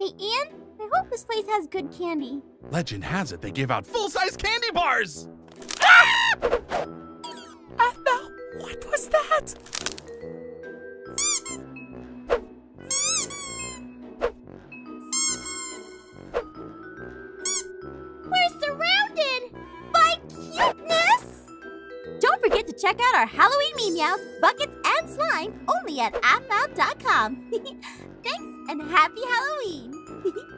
Hey, Ian, I hope this place has good candy. Legend has it they give out full-size candy bars! Aphmau, what was that? We're surrounded by cuteness! Don't forget to check out our Halloween meows, buckets, and slime only at Aphmau.com. Thanks and happy Halloween!